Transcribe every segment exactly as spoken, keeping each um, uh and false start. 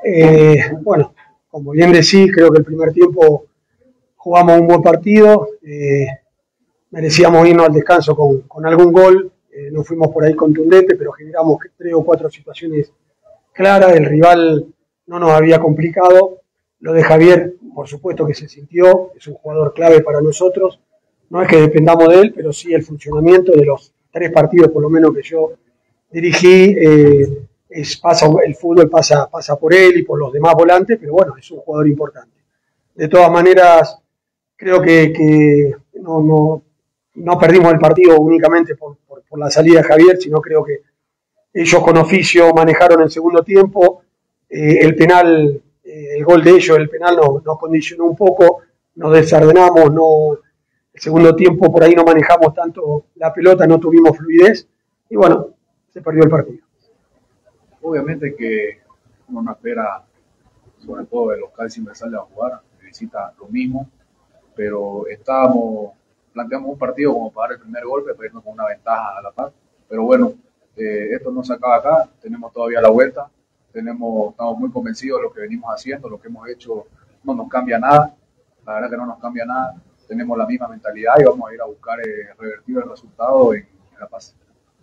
Eh, bueno, como bien decís, creo que el primer tiempo jugamos un buen partido, eh, merecíamos irnos al descanso con, con algún gol, eh, no fuimos por ahí contundentes, pero generamos tres o cuatro situaciones claras, el rival no nos había complicado, lo de Javier, por supuesto que se sintió, es un jugador clave para nosotros, no es que dependamos de él, pero sí el funcionamiento de los tres partidos, por lo menos que yo dirigí, eh, es, pasa, el fútbol pasa, pasa por él y por los demás volantes, pero bueno, es un jugador importante. De todas maneras, creo que, que no, no, no perdimos el partido únicamente por, por, por la salida de Javier, sino creo que ellos con oficio manejaron el segundo tiempo, eh, el penal, eh, el gol de ellos, el penal nos, nos condicionó un poco, nos desordenamos, no, el segundo tiempo por ahí no manejamos tanto la pelota, no tuvimos fluidez y bueno, se perdió el partido. Obviamente que uno no espera, sobre todo de local, siempre sale a jugar, necesita lo mismo, pero estábamos, planteamos un partido como para dar el primer golpe, para irnos con una ventaja a la par, pero bueno, eh, esto no se acaba acá, tenemos todavía la vuelta, tenemos, estamos muy convencidos de lo que venimos haciendo, lo que hemos hecho no nos cambia nada, la verdad que no nos cambia nada, tenemos la misma mentalidad y vamos a ir a buscar eh, revertir el resultado en, en La Paz.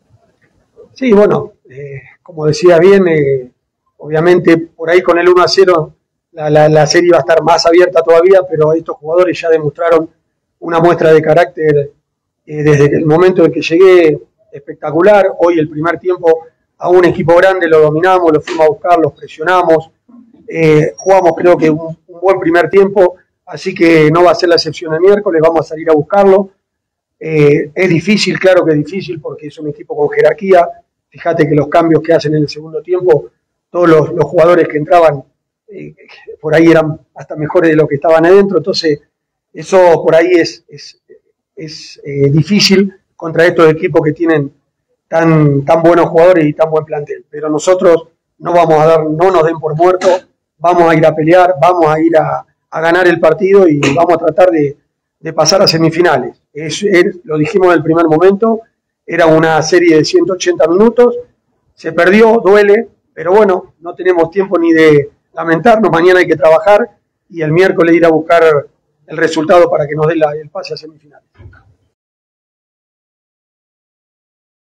Sí, bueno, eh, como decía bien, eh, obviamente por ahí con el uno a cero la, la, la serie va a estar más abierta todavía, pero estos jugadores ya demostraron una muestra de carácter eh, desde el momento en que llegué espectacular. Hoy el primer tiempo a un equipo grande lo dominamos, lo fuimos a buscar, los presionamos, eh, jugamos creo que un, un buen primer tiempo, así que no va a ser la excepción el miércoles, vamos a salir a buscarlo. Eh, es difícil, claro que es difícil porque es un equipo con jerarquía. Fíjate que los cambios que hacen en el segundo tiempo, todos los, los jugadores que entraban eh, por ahí eran hasta mejores de los que estaban adentro, entonces eso por ahí es, es, es eh, difícil contra estos equipos que tienen tan, tan buenos jugadores y tan buen plantel. Pero nosotros no vamos a dar, no nos den por muertos, vamos a ir a pelear, vamos a ir a, a ganar el partido y vamos a tratar de, de pasar a semifinales. Es, es, lo dijimos en el primer momento, era una serie de ciento ochenta minutos, se perdió, duele, pero bueno, no tenemos tiempo ni de lamentarnos, mañana hay que trabajar y el miércoles ir a buscar el resultado para que nos dé la, el pase a semifinales.